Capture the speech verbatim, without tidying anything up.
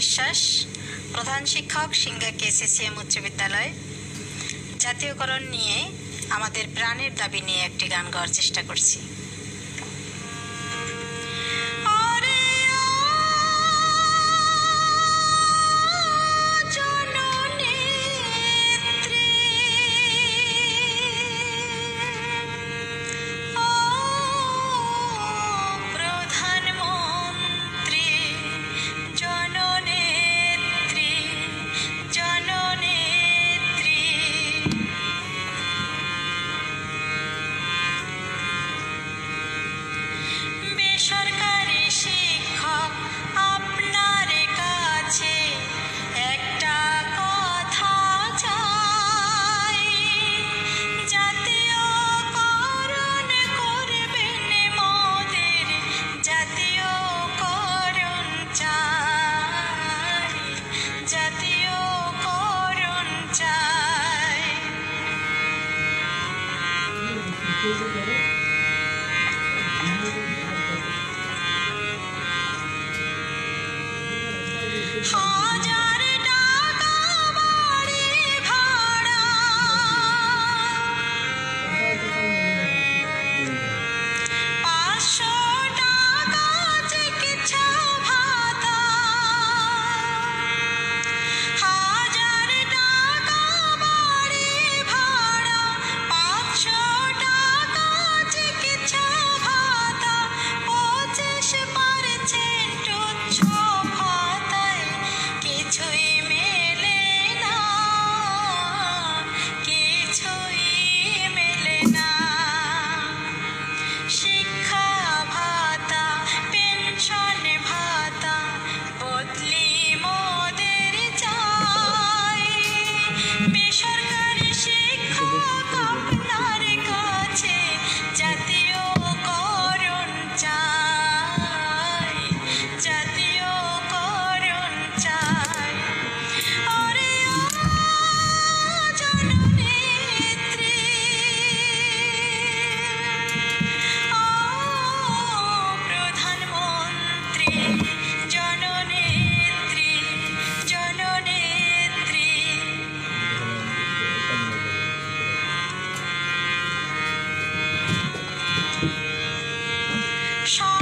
বিশ্বাস, প্রধান শিক্ষক, সিংহা কেসিসিএম উচ্চ বিদ্যালয়। জাতীয়করণ নিয়ে আমাদের প্রাণের দাবি নিয়ে একটি গান গাওয়ার চেষ্টা করছি। সরকারি শিক্ষক আপনার কাছে একটা কথা চাই, জাতীয়করণ করবেন মোদের, জাতীয়করণ চাই, জাতীয়করণ চাই। হাজার টাকা বাড়ি ভাড়া, পাঁচশো টাকা চিকিৎসা ভাতা, হাজার টাকা বাড়ি ভাড়া, পাঁচশো টাকা চিকিৎসা ভাতা, পঁচিশ পার্সেন্ট উচ্চ ভাতায় কিছুই মেলে না, কিছুই মেলে না। শিক্ষা ভাতা, পেনশন ভাতা বদলি মোদের চাই, বেসরকারি শিক্ষক আপনার কাছে জাতীয়করণ চাই, জাতীয়করণ চাই। ওরে ও জননেত্রী, ও প্রধানমন্ত্রী, জননেত্রী, জননেত্রী। সব